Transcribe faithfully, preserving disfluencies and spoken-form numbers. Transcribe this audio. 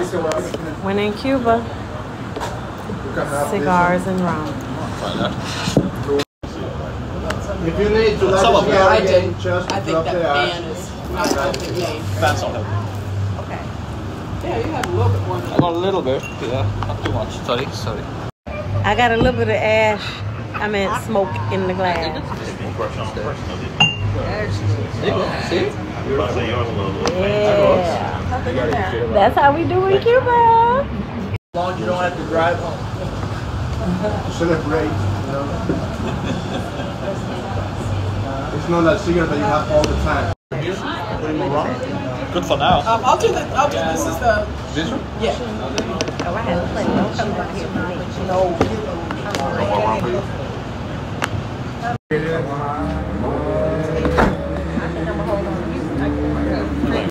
When in Cuba, cigars and rum. If you need to let Some the of them. cigar I again, did. just I think drop that the ash. pan is not open made. Fans on it. Okay. Yeah, you have a little bit more than I got a little bit. Yeah, not too much. Sorry, sorry. I got a little bit of ash, I meant smoke in the glass. See? Yeah. That's how we do in Cuba. As long as you don't have to drive home. Celebrate, you know. It's not that cigar that you have all the time. Good for now. Um, I'll do the. I'll do this. Is the. This one? Yeah. Oh, I had plenty. Don't come back here for me. No.